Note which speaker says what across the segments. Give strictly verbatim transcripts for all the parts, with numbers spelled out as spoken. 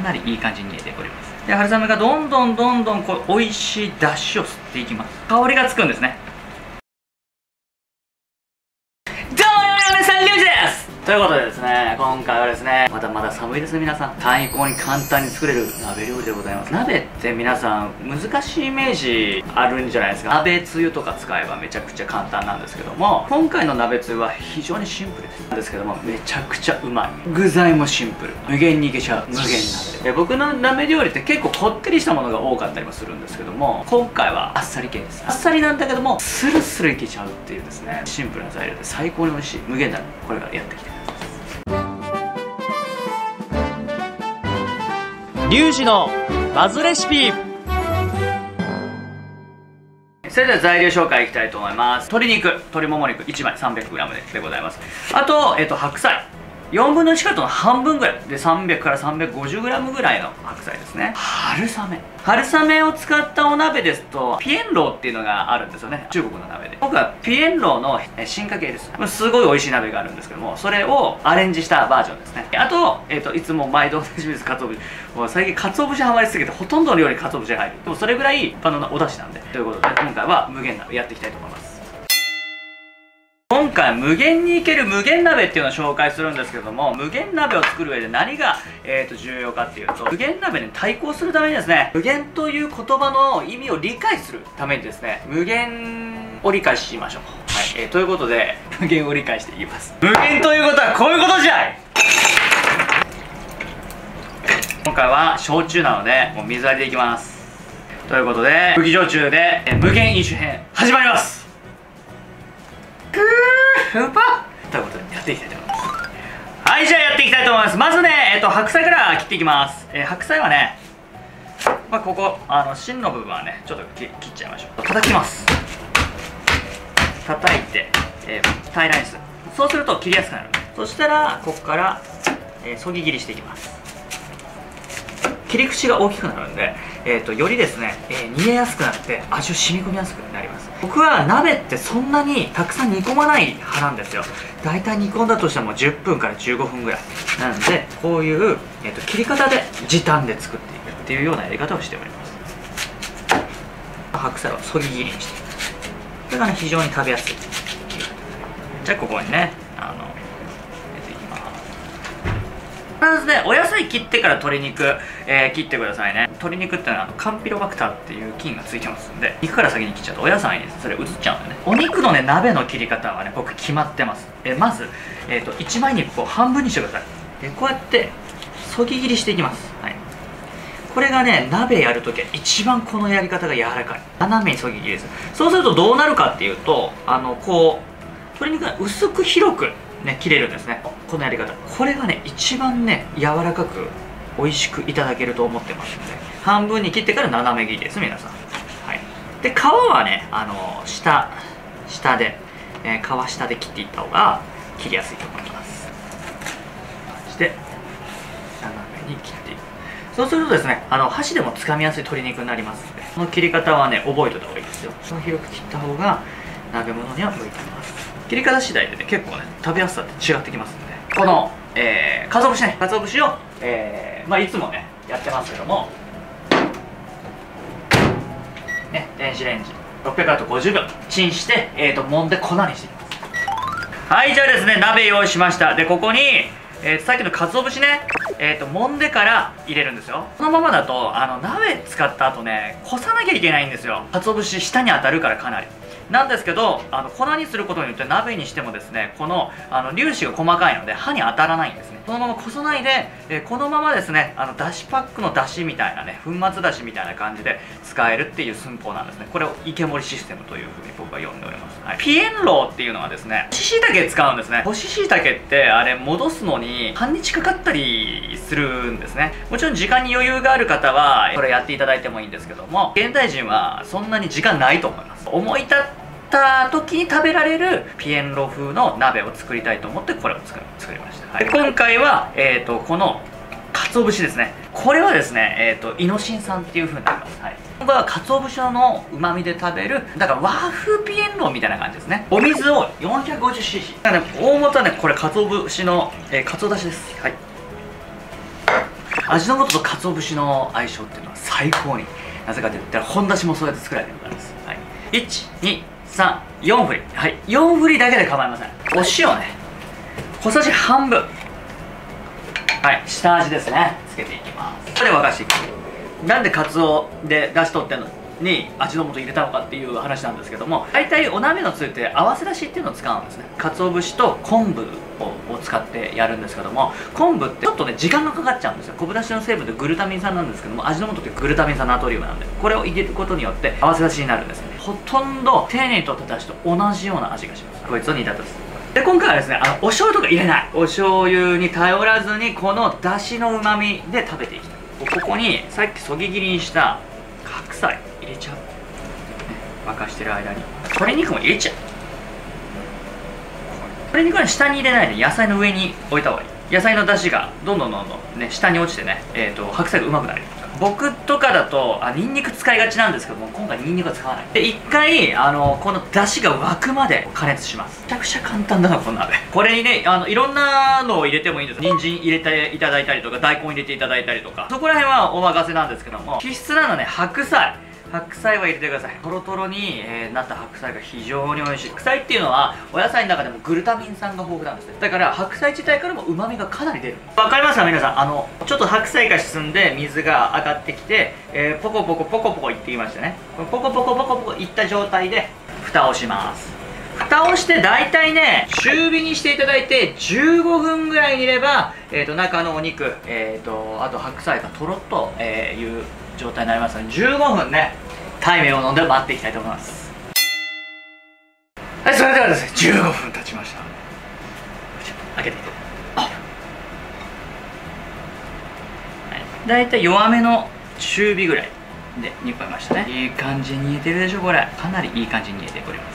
Speaker 1: なりいい感じに煮えております。で、春雨がどんどんどんどんこう美味しい出汁を吸っていきます。香りがつくんですね。ということでですね、今回はですね、まだまだ寒いですね、皆さん。最高に簡単に作れる鍋料理でございます。鍋って皆さん、難しいイメージあるんじゃないですか。鍋つゆとか使えばめちゃくちゃ簡単なんですけども、今回の鍋つゆは非常にシンプルです。なんですけども、めちゃくちゃうまい。具材もシンプル。無限にいけちゃう。無限鍋。で、僕の鍋料理って結構こってりしたものが多かったりもするんですけども、今回はあっさり系です。あっさりなんだけども、スルスルいけちゃうっていうですね、シンプルな材料で最高に美味しい無限鍋。これからやってきて。リュウジのバズレシピ。それでは材料紹介いきたいと思います。鶏肉、鶏もも肉いちまい さんびゃくグラム で, でございます。あと、えっと、白菜よんぶんのいちカットの半分ぐらいで さんびゃくからさんびゃくごじゅうグラム ぐらいの白菜ですね。春雨春雨を使ったお鍋ですとピエンローっていうのがあるんですよね。中国の鍋で僕はピエンローの進化系です。すごい美味しい鍋があるんですけども、それをアレンジしたバージョンですね。あと、えっと、いつも毎度おなじみです。かつお節。もう最近かつお節ハマりすぎてほとんどの料理にかつお節が入る。でもそれぐらい一般のお出汁なんで、ということで今回は無限鍋やっていきたいと思います。今回無限にいける無限鍋っていうのを紹介するんですけども、無限鍋を作る上で何が、えー、と重要かっていうと、無限鍋に対抗するためにですね、無限という言葉の意味を理解するためにですね、無限を理解しましょう。はい、えー、ということで無限を理解していきます。無限ということはこういうことじゃい。今回は焼酎なのでもう水割りでいきます。ということで麦焼酎で、えー、無限飲酒編始まります。ふーパということでやっていきたいと思います。はい、じゃあやっていきたいと思います。まずね、えっと、白菜から切っていきます。えー、白菜はね、まあ、ここあの芯の部分はねちょっと切っちゃいましょう。叩きます。叩いて、えー、平らにする。そうすると切りやすくなる。そしたらここから、えー、そぎ切りしていきます。切り口が大きくなるんで、えー、とよりですね、えー、煮えやすくなって味を染み込みやすくなります。僕は鍋ってそんなにたくさん煮込まない派なんですよ。だいたい煮込んだとしてもじゅっぷんからじゅうごふんぐらいなんで、こういう、えー、と切り方で時短で作っていくっていうようなやり方をしております。白菜はそぎ切りにしていく。これがね非常に食べやすい。じゃあここにねあの必ずね、お野菜切ってから鶏肉、えー、切ってくださいね。鶏肉ってのはあのカンピロバクターっていう菌がついてますんで、肉から先に切っちゃうとお野菜にそれ移っちゃうんでね。お肉のね鍋の切り方はね僕決まってます。えー、まず、えー、といちまい肉を半分にしてください。えー、こうやってそぎ切りしていきます。はい、これがね鍋やるときは一番このやり方が柔らかい。斜めにそぎ切りです。そうするとどうなるかっていうと、あのこう鶏肉が薄く広くね、切れるんですね。このやり方、これがね一番ね柔らかく美味しくいただけると思ってますので、半分に切ってから斜め切りです皆さん。はい、で皮はねあの下下で、えー、皮下で切っていった方が切りやすいと思います。そして斜めに切っていく。そうするとですね、あの箸でもつかみやすい鶏肉になりますので、この切り方はね覚えておいた方がいいですよ。その広く切った方が鍋物には向いています。切り方次第でね結構ね食べやすさって違ってきますので、この、えー、かつお節ねかつお節を、えー、まあいつもねやってますけどもね、電子レンジろっぴゃくワットごじゅうびょうチンして、えー、と揉んで粉にしていきます。はい、じゃあですね鍋用意しました。でここに、えー、さっきのかつお節ね、えー、と揉んでから入れるんですよ。このままだとあの鍋使った後ねこさなきゃいけないんですよ。かつお節下に当たるからかなりなんですけど、あの粉にすることによって鍋にしてもですね、このあの粒子が細かいので歯に当たらないんですね。そのままこさないで、えー、このままですねあのだしパックのだしみたいなね粉末だしみたいな感じで使えるっていう寸法なんですね。これを池盛りシステムというふうに僕は呼んでおります。はい、ピエンローっていうのはですね干し椎茸使うんですね。干し椎茸ってあれ戻すのに半日かかったりするんですね。もちろん時間に余裕がある方はこれやっていただいてもいいんですけども、現代人はそんなに時間ないと思います。思い立った時に食べられるピエンロ風の鍋を作りたいと思ってこれを作り、作りました。はい、今回は、えー、とこの鰹節ですね。これはですね、えー、とイノシン酸っていう風になります。はい、これは鰹節のうまみで食べるだから和風ピエンロみたいな感じですね。お水を よんひゃくごじゅうシーシー、ね、大元はねこれ鰹節の、えー、鰹だしです。はい、 味の素と鰹節の相性っていうのは最高に、なぜかと言ったら本だしもそうやって作られてるからです。はい、いちにさんよん振り、はい、よん振りだけで構いません。お塩ね、小さじ半分、はい、下味ですね、つけていきます。これで沸かしていく。なんでカツオで出しとってんのに味の素入れたのかっていう話なんですけども、大体お鍋のつゆって合わせだしっていうのを使うんですね。鰹節と昆布を使ってやるんですけども、昆布ってちょっとね時間がかかっちゃうんですよ。昆布だしの成分でグルタミン酸なんですけども、味の素ってグルタミン酸ナトリウムなんで、これを入れることによって合わせだしになるんですね。ほとんど丁寧にとっただしと同じような味がします。こいつを煮立たす。で今回はですね、あのお醤油とか入れない、お醤油に頼らずにこのだしのうまみで食べていきたい。ここにさっきそぎ切りにした白菜入れちゃう。沸かしてる間に鶏肉も入れちゃう。鶏肉は下に入れないで野菜の上に置いた方がいい。野菜の出汁がどんどんどんどんね下に落ちてね、えーと白菜がうまくなる。僕とかだとあニンニク使いがちなんですけども、今回ニンニクは使わない。で一回あのこの出汁が沸くまで加熱します。めちゃくちゃ簡単だなこの鍋。これにねあのいろんなのを入れてもいいんです。人参入れていただいたりとか、大根入れていただいたりとか、そこら辺はお任せなんですけども、必須なのね白菜。白菜は入れてください。トロトロに、えー、なった白菜が非常に美味しい。白菜っていうのはお野菜の中でもグルタミン酸が豊富なんですね。だから白菜自体からもうまみがかなり出る。わかりますか皆さん。あのちょっと白菜が進んで水が上がってきて、えー、ポコポコポコポコいってきましたね。ポコポコポコポコいった状態で蓋をします。蓋をして大体ね中火にしていただいてじゅうごふんぐらい煮れば、えー、と中のお肉、えー、とあと白菜がとろっと、えー、いう状態になりますので、じゅうごふんねタイムを飲んで待っていきたいと思います。はい、それではですねじゅうごふん経ちました。開けていて、あ、はい、だいたい弱めの中火ぐらいで煮込みましたね。いい感じに煮えてるでしょ。これかなりいい感じに煮えております。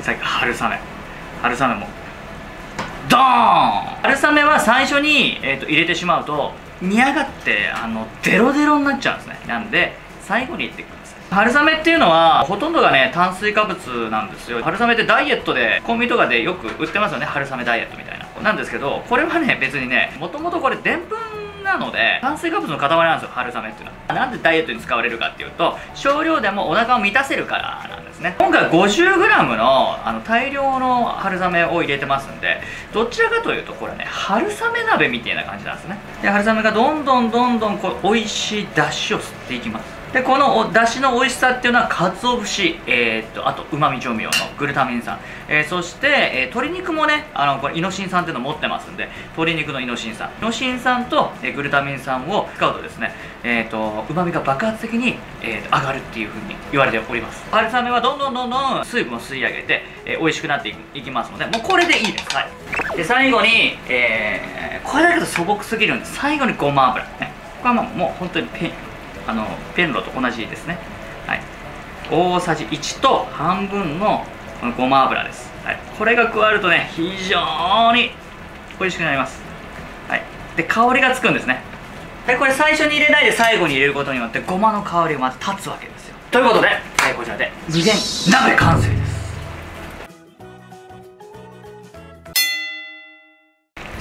Speaker 1: さっき春雨春雨もドーン。春雨は最初に、えー、と入れてしまうと煮上がってあのデロデロになっちゃうんですね。なんで最後に入れていくんです。春雨っていうのはほとんどがね炭水化物なんですよ。春雨ってダイエットでコンビニとかでよく売ってますよね。春雨ダイエットみたいななんですけど、これはね別にねもともとこれでんぷんなので炭水化物の塊なんですよ春雨っていうのは。なんでダイエットに使われるかっていうと、少量でもお腹を満たせるからなんですね。今回 ごじゅうグラム のあの大量の春雨を入れてますんで、どちらかというとこれね春雨鍋みたいな感じなんですね。で春雨がどんどんどんどんこう美味しい出汁を吸っていきます。でこの出汁の美味しさっていうのは鰹節、えー、っとあとうまみ調味料のグルタミン酸、えー、そして、えー、鶏肉もねあのこれイノシン酸っていうのを持ってますんで、鶏肉のイノシン酸イノシン酸と、えー、グルタミン酸を使うとですね、えー、とうまみが爆発的に、えー、上がるっていうふうに言われております。春雨はどんどんどんどん水分を吸い上げて、えー、美味しくなってい き, いきますので、もうこれでいいです。はい、で最後に、えー、これだけど素朴すぎるんで最後にごま油、ね、これはもう本当にペンあのペンロと同じですね。はい、大さじいちと半分のこのごま油です。はい、これが加わるとね非常に美味しくなります。はい、で香りがつくんですね。でこれ最初に入れないで最後に入れることによってごまの香りがまず立つわけですよ。ということで、えー、こちらで無限鍋完成です。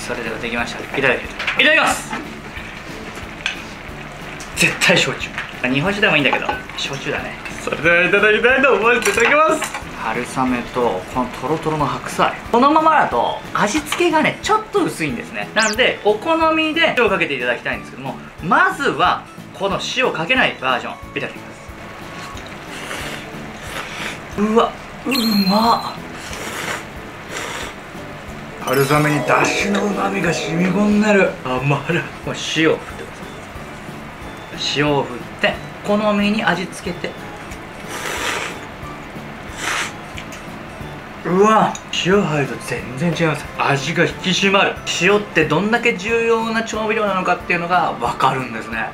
Speaker 1: それではできました。いただきますいただきます絶対焼酎、日本酒でもいいんだけど焼酎だね。それではいただきたいと思います。いただきます。春雨とこのトロトロの白菜、このままだと味付けがねちょっと薄いんですね。なんでお好みで塩をかけていただきたいんですけども、まずはこの塩をかけないバージョンいただきます。うわうまっ。春雨にだしのうまみが染み込んでる。甘らこれ塩を振ってください。塩を振って好みに味付けて、うわ塩入ると全然違います。味が引き締まる。塩ってどんだけ重要な調味料なのかっていうのが分かるんですね。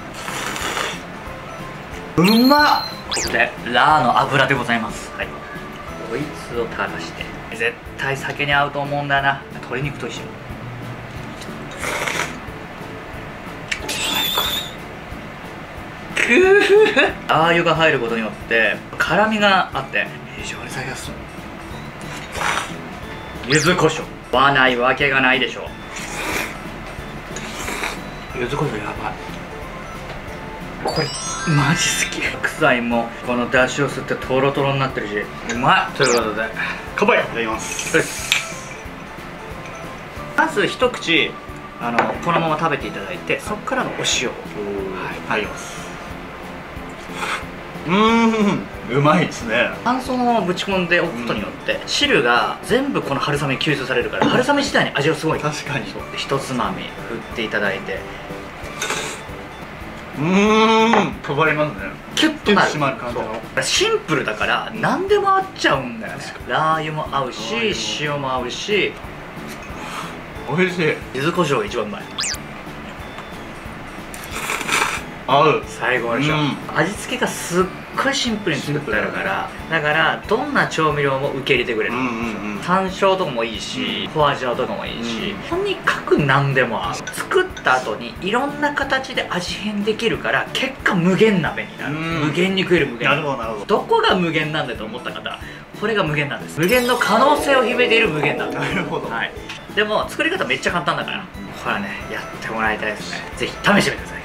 Speaker 1: うまっ。ここでラーの油でございます。はい、こいつを垂らして絶対酒に合うと思うんだよな。鶏肉と一緒にラー油が入ることによって辛みがあって非常に酒が進む。柚子胡椒和ないわけがないでしょう。柚子胡椒やばい。 これマジ好き。白菜もこの出汁を吸ってトロトロになってるしうまい。ということで乾杯。いただきます。まず一口あのこのまま食べていただいて、そこからのお塩をはい、いただきます。
Speaker 2: うーん、うまいですね。
Speaker 1: 乾燥のままぶち込んでおくことによって、うん、汁が全部この春雨に吸収されるから、春雨自体に味がすごい。
Speaker 2: 確かに。
Speaker 1: 一つまみ振っていただいて、
Speaker 2: うーん、変わりますね。
Speaker 1: キュッとなる。
Speaker 2: 締まる感じの。
Speaker 1: シンプルだから何でも合っちゃうんだよね。ラー油も合うし、塩も合うし、
Speaker 2: 美味しい。
Speaker 1: 柚子胡椒が一番うまい。
Speaker 2: 合う。
Speaker 1: 最高でしょ、うん、味付けがすっごいシンプルに作ってあるから、だからどんな調味料も受け入れてくれる。山椒とかもいいし、ホアジャオとかもいいし、とにかく何でも合う。作った後にいろんな形で味変できるから、結果無限鍋になる。無限に食える。無限。
Speaker 2: なるほどなるほど。
Speaker 1: どこが無限なんだと思った方、これが無限なんです。無限の可能性を秘めている無限なんだ。
Speaker 2: なるほど。
Speaker 1: はい。でも作り方めっちゃ簡単だから、これはねやってもらいたいですね。ぜひ試してみてください。